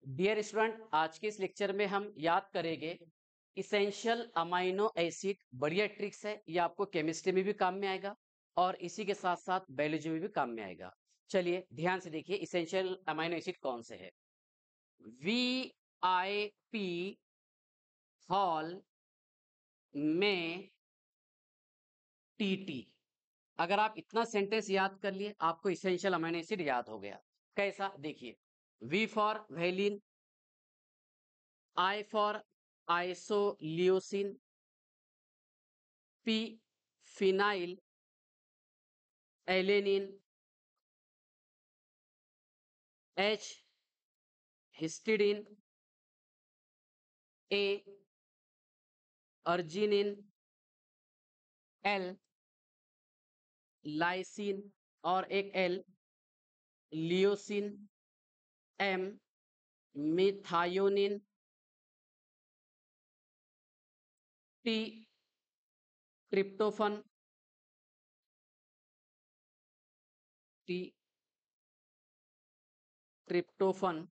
Dear student, आज के इस लेक्चर में हम याद करेंगे इसेंशियल अमाइनो एसिड। बढ़िया ट्रिक्स है, ये आपको केमिस्ट्री में भी काम में आएगा और इसी के साथ साथ बायोलॉजी में भी काम में आएगा। चलिए ध्यान से देखिए, इसेंशियल अमाइनो एसिड कौन से है। VIP हॉल में TT। अगर आप इतना सेंटेंस याद कर लिए, आपको इसेंशियल अमाइनो एसिड याद हो गया। कैसा, देखिए। V for valine, I for isoleucine, P phenylalanine एलेनिन, H histidine, A arginine, L lysine और एक L leucine, M methionine, T tryptophan, T tryptophan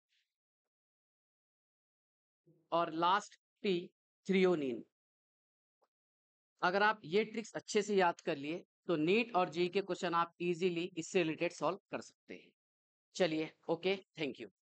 और लास्ट T थ्रियोनिन। अगर आप ये ट्रिक्स अच्छे से याद कर लिए तो नीट और जेईई के क्वेश्चन आप इजीली इससे रिलेटेड सॉल्व कर सकते हैं। चलिए, ओके, थैंक यू।